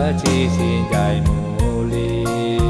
chi xin dài mù li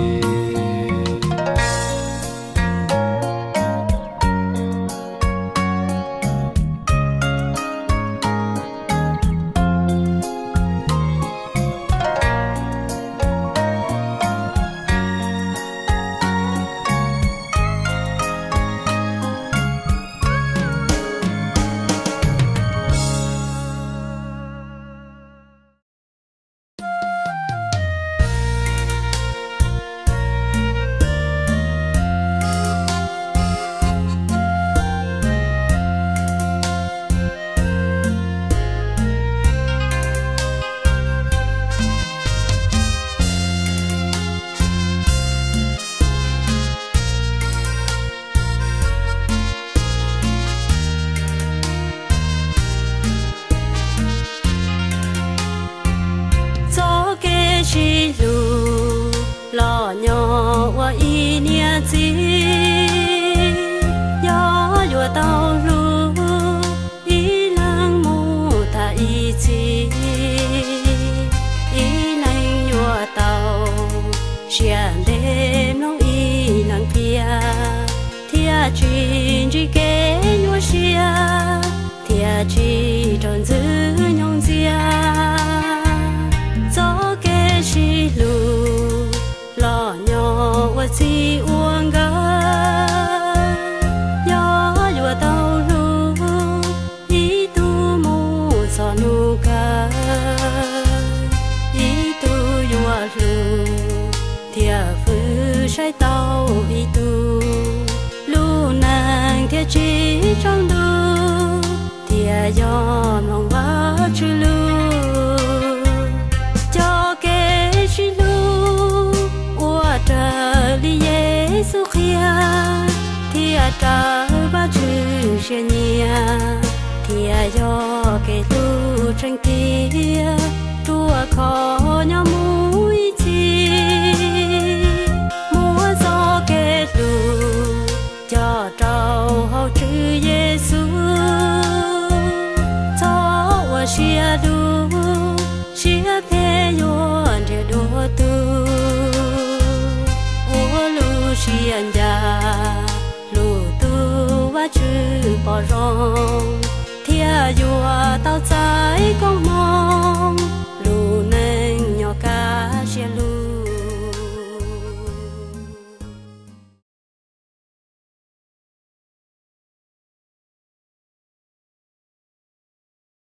lo nhỏ qua ý nia chi gió vừa tàu ru ý lang mu ta ý chi ý nang vừa tàu xian đêm nông ý nang kia thia chuyện chỉ kể nhua xia thia chỉ tròn giữ nhung zia gió kể chi lu lo nhỏ và chi uống gà gió vừa tàu ru ý tu mu gió nu ca ý tu vừa lu thia phư trái tàu ý tu lu nàng thia chỉ trong du thia gió mong vã chư lu cho kể chi lu trời li Giêsu khia thia trời ba chữ trên nhà thia do kể tu tranh kia tua khó nhau mũi chi múa gió kể tu cho trâu hậu chữ Giêsu gió và xia du xia thế yon để đua tu xiên già lù tu và chữ bỏ rong thia dùa tao trái con mong